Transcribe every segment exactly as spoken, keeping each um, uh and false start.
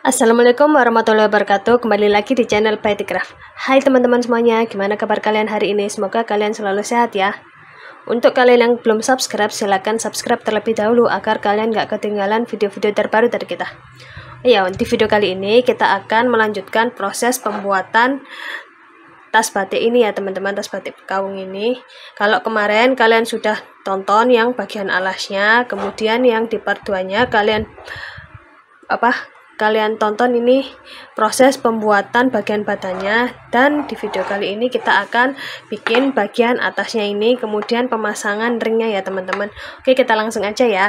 Assalamualaikum warahmatullahi wabarakatuh. Kembali lagi di channel Baiticraft. Hai teman-teman semuanya, gimana kabar kalian hari ini? Semoga kalian selalu sehat ya. Untuk kalian yang belum subscribe, silahkan subscribe terlebih dahulu agar kalian gak ketinggalan video-video terbaru dari kita. Ya, di video kali ini kita akan melanjutkan proses pembuatan tas batik ini ya teman-teman, tas batik kaung ini. Kalau kemarin kalian sudah tonton yang bagian alasnya, kemudian yang di part dua-nya kalian apa kalian tonton ini proses pembuatan bagian badannya, dan di video kali ini kita akan bikin bagian atasnya ini, kemudian pemasangan ringnya ya teman-teman. Oke, kita langsung aja ya.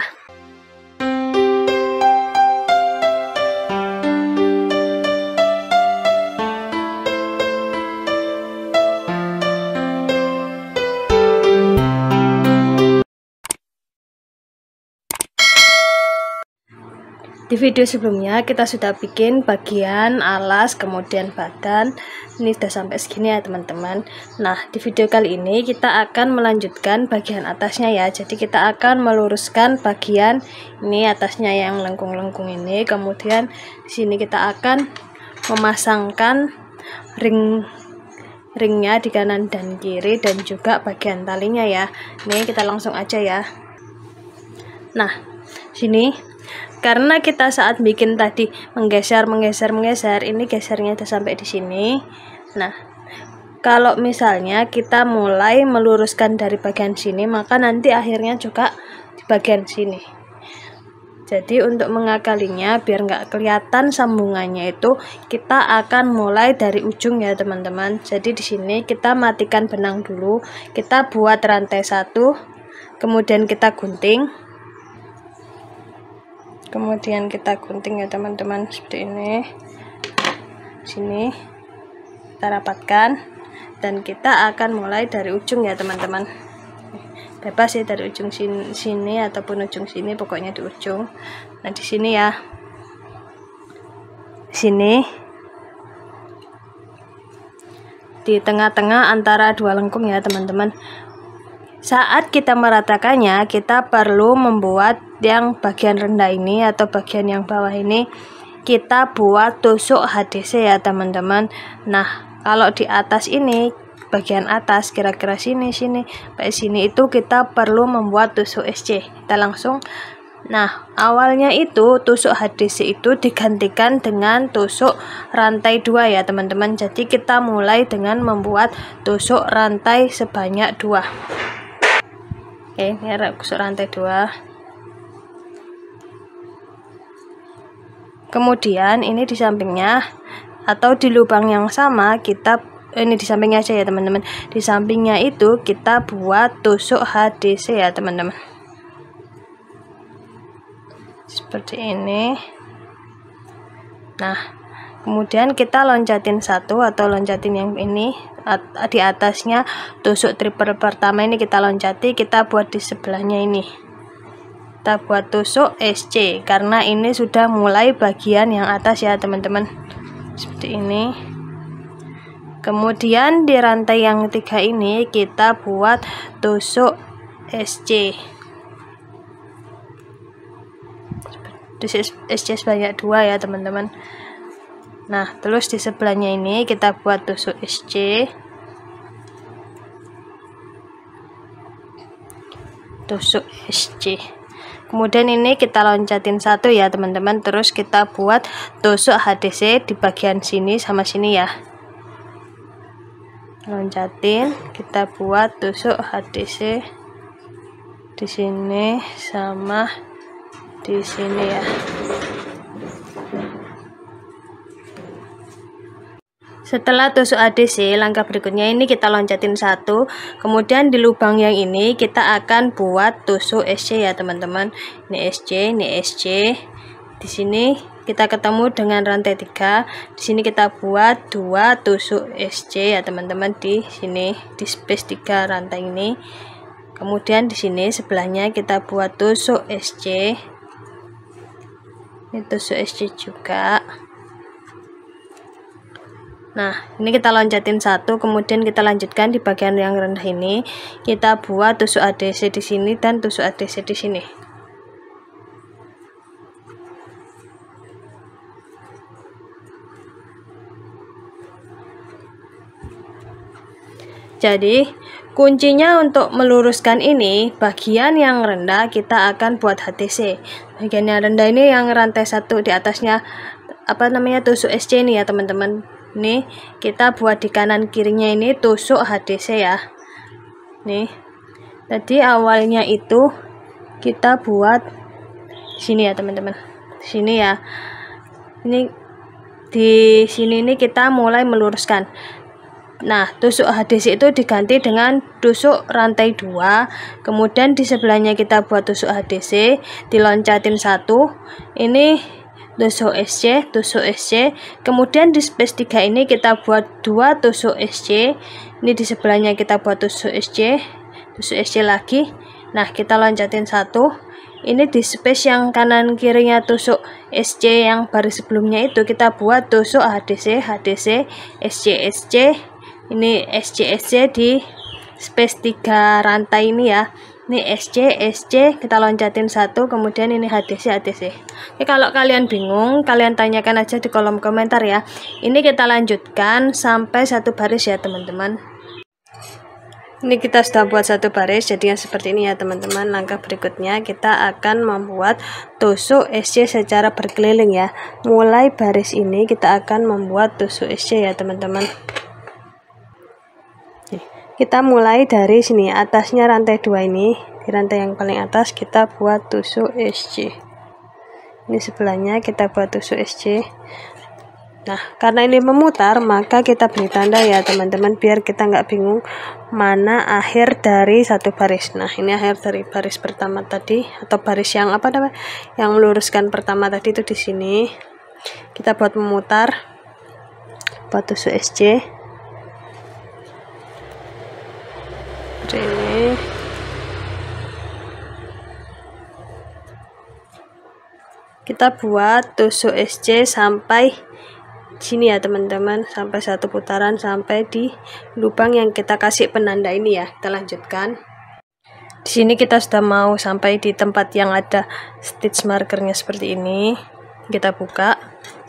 Di video sebelumnya kita sudah bikin bagian alas, kemudian badan. Ini sudah sampai segini ya teman-teman. Nah, di video kali ini kita akan melanjutkan bagian atasnya ya. Jadi kita akan meluruskan bagian ini atasnya yang lengkung-lengkung ini. Kemudian di sini kita akan memasangkan ring ringnya di kanan dan kiri, dan juga bagian talinya ya. Ini kita langsung aja ya. Nah, sini karena kita saat bikin tadi menggeser menggeser menggeser, ini gesernya udah sampai di sini. Nah, kalau misalnya kita mulai meluruskan dari bagian sini, maka nanti akhirnya juga di bagian sini. Jadi untuk mengakalinya biar nggak kelihatan sambungannya itu, kita akan mulai dari ujung ya teman-teman. Jadi di sini kita matikan benang dulu, kita buat rantai satu, kemudian kita gunting. Kemudian kita gunting ya teman-teman, seperti ini. Sini kita rapatkan, dan kita akan mulai dari ujung ya teman-teman. Bebas ya dari ujung sini, sini ataupun ujung sini, pokoknya di ujung. Nah, di sini ya. Sini di tengah-tengah antara dua lengkung ya teman-teman. Saat kita meratakannya, kita perlu membuat yang bagian rendah ini atau bagian yang bawah ini, kita buat tusuk H D C ya teman-teman. Nah, kalau di atas ini, bagian atas kira-kira sini sini sampai sini itu kita perlu membuat tusuk S C. Kita langsung. Nah, awalnya itu tusuk H D C itu digantikan dengan tusuk rantai dua ya teman-teman. Jadi kita mulai dengan membuat tusuk rantai sebanyak dua. Oke, ini tusuk rantai dua. Kemudian ini di sampingnya atau di lubang yang sama, kita ini di sampingnya aja ya teman-teman. Di sampingnya itu kita buat tusuk H D C ya teman-teman. Seperti ini. Nah, kemudian kita loncatin satu atau loncatin yang ini di atasnya, tusuk triple pertama ini kita loncati, kita buat di sebelahnya ini. Kita buat tusuk S C karena ini sudah mulai bagian yang atas ya teman-teman. Seperti ini. Kemudian di rantai yang ketiga ini kita buat tusuk S C. Tusuk S C sebanyak dua ya teman-teman. Nah, terus di sebelahnya ini kita buat tusuk S C. Tusuk S C. Kemudian ini kita loncatin satu ya teman-teman, terus kita buat tusuk H D C di bagian sini sama sini ya. Loncatin, kita buat tusuk H D C di sini sama di sini ya. Setelah tusuk H D C, langkah berikutnya ini kita loncatin satu, kemudian di lubang yang ini kita akan buat tusuk S C ya teman-teman. Ini S C, ini S C. Di sini kita ketemu dengan rantai tiga. Di sini kita buat dua tusuk S C ya teman-teman, di sini di space tiga rantai ini. Kemudian di sini sebelahnya kita buat tusuk S C. Ini tusuk S C juga. Nah, ini kita loncatin satu, kemudian kita lanjutkan di bagian yang rendah ini, kita buat tusuk A D C di sini dan tusuk A D C di sini. Jadi kuncinya untuk meluruskan ini, bagian yang rendah kita akan buat H D C. Bagian yang rendah ini yang rantai satu di atasnya apa namanya tusuk S C ini ya teman-teman. Nih kita buat di kanan kirinya ini tusuk H D C ya. Nih. Jadi awalnya itu kita buat sini ya teman-teman. Sini ya. Ini di sini ini kita mulai meluruskan. Nah, tusuk H D C itu diganti dengan tusuk rantai dua. Kemudian di sebelahnya kita buat tusuk H D C, diloncatin satu. Ini tusuk S C, tusuk S C. Kemudian di space tiga ini kita buat dua tusuk S C. Ini di sebelahnya kita buat tusuk S C, tusuk S C lagi. Nah, kita loncatin satu. Ini di space yang kanan kirinya tusuk S C yang baris sebelumnya itu kita buat tusuk H D C, H D C, S C, S C. Ini S C, S C di space tiga rantai ini ya. Ini S C, S C, kita loncatin satu, kemudian ini H D C, H D C. Oke, kalau kalian bingung, kalian tanyakan aja di kolom komentar ya. Ini kita lanjutkan sampai satu baris ya teman-teman. Ini kita sudah buat satu baris, jadi yang seperti ini ya teman-teman. Langkah berikutnya kita akan membuat tusuk S C secara berkeliling ya. Mulai baris ini kita akan membuat tusuk S C ya teman-teman. Kita mulai dari sini, atasnya rantai dua ini, di rantai yang paling atas kita buat tusuk S C. Ini sebelahnya kita buat tusuk S C. Nah, karena ini memutar, maka kita beri tanda ya teman-teman, biar kita nggak bingung mana akhir dari satu baris. Nah, ini akhir dari baris pertama tadi, atau baris yang apa namanya, yang meluruskan pertama tadi itu di sini. Kita buat memutar, buat tusuk S C. Ini kita buat tusuk S C sampai sini ya teman-teman, sampai satu putaran sampai di lubang yang kita kasih penanda ini ya. Kita lanjutkan. Di sini kita sudah mau sampai di tempat yang ada stitch markernya seperti ini. Kita buka.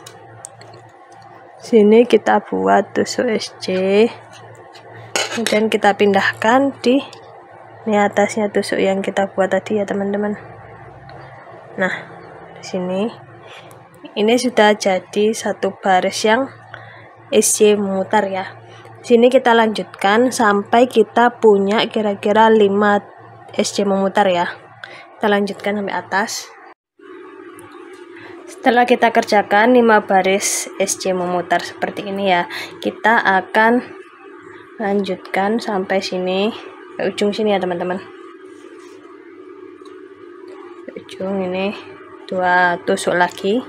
Sini kita buat tusuk S C. Kemudian kita pindahkan di ini atasnya tusuk yang kita buat tadi ya teman-teman. Nah, di sini ini sudah jadi satu baris yang S C memutar ya. Di sini kita lanjutkan sampai kita punya kira-kira lima S C memutar ya. Kita lanjutkan sampai atas. Setelah kita kerjakan lima baris S C memutar seperti ini ya, kita akan lanjutkan sampai sini, ke ujung sini ya teman-teman. Ujung ini dua tusuk lagi.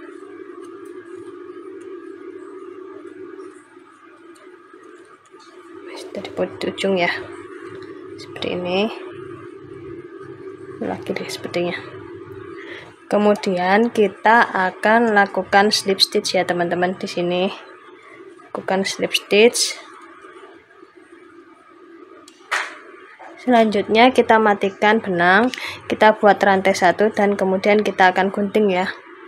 Dari ujung ya, seperti ini lagi deh sepertinya. Kemudian kita akan lakukan slip stitch ya teman-teman. Di sini lakukan slip stitch. Selanjutnya kita matikan benang, kita buat rantai satu dan kemudian kita akan gunting ya.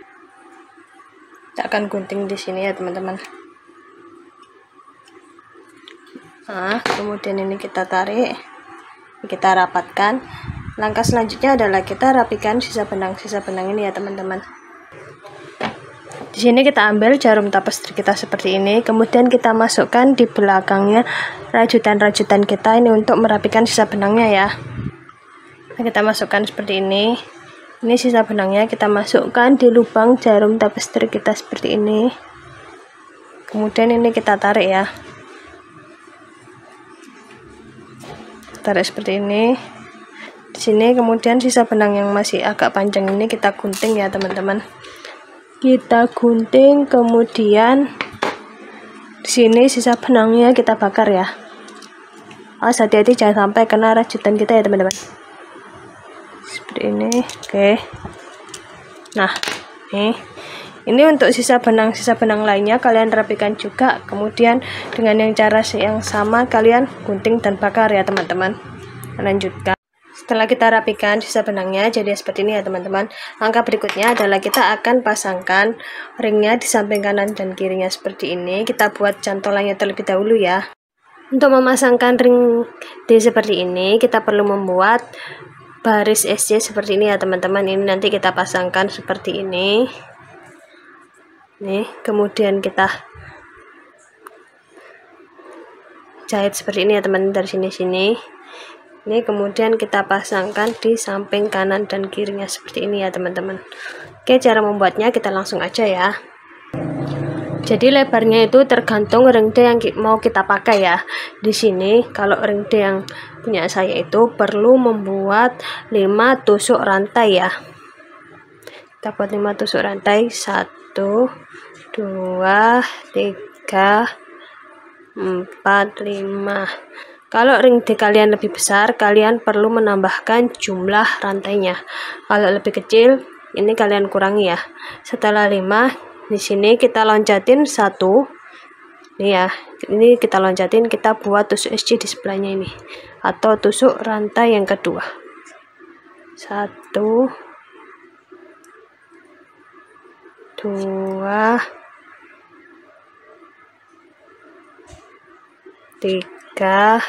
Kita akan gunting di sini ya teman-teman. Nah, kemudian ini kita tarik, kita rapatkan. Langkah selanjutnya adalah kita rapikan sisa benang-sisa benang ini ya teman-teman. Di sini kita ambil jarum tapestri kita seperti ini, kemudian kita masukkan di belakangnya rajutan-rajutan kita ini untuk merapikan sisa benangnya ya. Nah, kita masukkan seperti ini. Ini sisa benangnya kita masukkan di lubang jarum tapestri kita seperti ini. Kemudian ini kita tarik ya. Tarik seperti ini. Di sini kemudian sisa benang yang masih agak panjang ini kita gunting ya teman-teman. Kita gunting, kemudian di sini sisa benangnya kita bakar ya. Awas hati-hati jangan sampai kena rajutan kita ya teman-teman. Seperti ini, oke. Nah, nih, ini untuk sisa benang sisa benang lainnya kalian rapikan juga. Kemudian dengan yang cara yang sama kalian gunting dan bakar ya teman-teman. Lanjutkan. Setelah kita rapikan sisa benangnya jadi seperti ini ya teman-teman. Langkah berikutnya adalah kita akan pasangkan ringnya di samping kanan dan kirinya seperti ini. Kita buat cantolannya terlebih dahulu ya. Untuk memasangkan ring D seperti ini, kita perlu membuat baris S C seperti ini ya teman-teman. Ini nanti kita pasangkan seperti ini. Nih, kemudian kita jahit seperti ini ya teman-teman, dari sini-sini. Ini kemudian kita pasangkan di samping kanan dan kirinya seperti ini ya teman-teman. Oke, cara membuatnya kita langsung aja ya. Jadi lebarnya itu tergantung ring D yang mau kita pakai ya. Di sini kalau ring D yang punya saya itu perlu membuat lima tusuk rantai ya. Kita buat lima tusuk rantai. satu, dua, tiga, empat, lima. Kalau ring D kalian lebih besar, kalian perlu menambahkan jumlah rantainya. Kalau lebih kecil, ini kalian kurangi ya. Setelah lima, di sini kita loncatin satu. Ini ya, ini kita loncatin, kita buat tusuk S C di sebelahnya ini, atau tusuk rantai yang kedua. Satu, dua, tiga,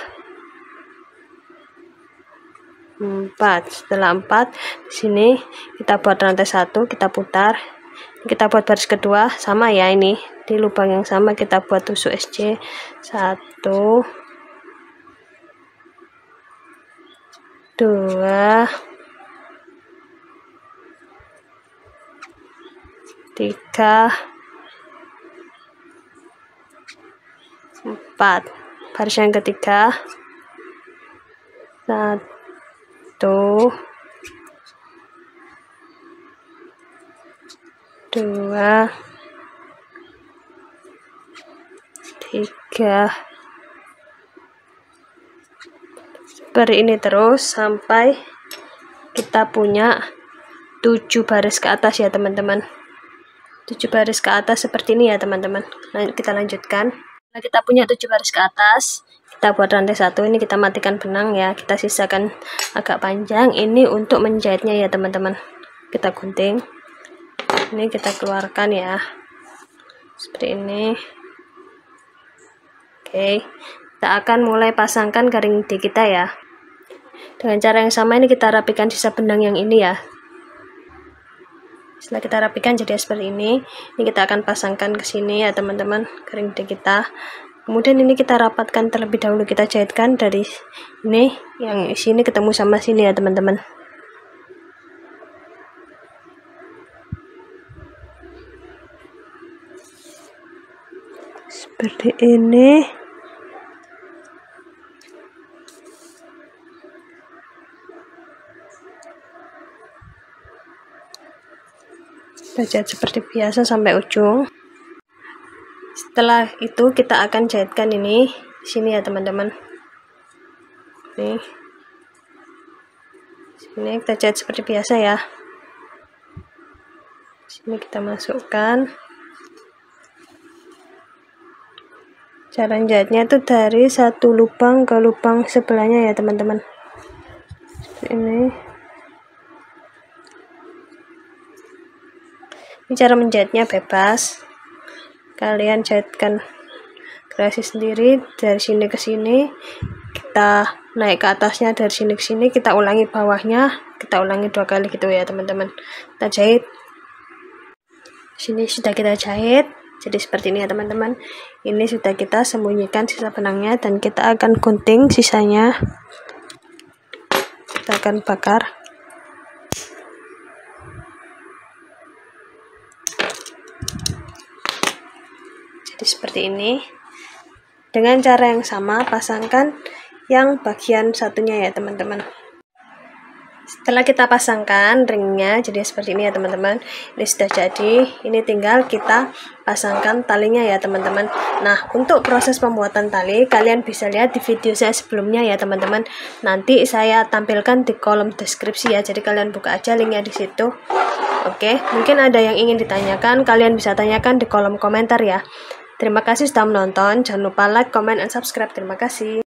empat. Setelah empat, di sini kita buat rantai satu, kita putar, kita buat baris kedua sama ya, ini di lubang yang sama kita buat tusuk S C. Satu, dua, tiga, empat. Baris yang ketiga, satu, dua, tiga, seperti ini terus sampai kita punya tujuh baris ke atas ya teman-teman. Tujuh baris ke atas seperti ini ya teman-teman. Lanjut, kita lanjutkan. Nah, kita punya tujuh baris ke atas, kita buat rantai satu. Ini kita matikan benang ya, kita sisakan agak panjang ini untuk menjahitnya ya teman-teman. Kita gunting, ini kita keluarkan ya, seperti ini. Oke, kita akan mulai pasangkan ring D kita ya. Dengan cara yang sama ini kita rapikan sisa benang yang ini ya. Setelah kita rapikan jadi seperti ini, ini kita akan pasangkan ke sini ya teman-teman, ring D kita. Kemudian ini kita rapatkan terlebih dahulu, kita jahitkan dari ini, yang sini ketemu sama sini ya teman-teman. Seperti ini. Kita jahit seperti biasa sampai ujung. Setelah itu kita akan jahitkan ini di sini ya teman-teman. Nih, sini kita jahit seperti biasa ya. Sini kita masukkan. Cara jahitnya itu dari satu lubang ke lubang sebelahnya ya teman-teman. Ini. Ini cara menjahitnya bebas, kalian jahitkan kreasi sendiri dari sini ke sini, kita naik ke atasnya, dari sini ke sini kita ulangi bawahnya, kita ulangi dua kali gitu ya teman-teman. Kita jahit, sini sudah kita jahit jadi seperti ini ya teman-teman. Ini sudah kita sembunyikan sisa benangnya dan kita akan gunting sisanya, kita akan bakar. Jadi seperti ini. Dengan cara yang sama pasangkan yang bagian satunya ya teman-teman. Setelah kita pasangkan ringnya jadi seperti ini ya teman-teman. Ini sudah jadi, ini tinggal kita pasangkan talinya ya teman-teman. Nah, untuk proses pembuatan tali kalian bisa lihat di video saya sebelumnya ya teman-teman. Nanti saya tampilkan di kolom deskripsi ya, jadi kalian buka aja linknya di situ. Oke, mungkin ada yang ingin ditanyakan, kalian bisa tanyakan di kolom komentar ya. Terima kasih sudah menonton, jangan lupa like, comment, and subscribe. Terima kasih.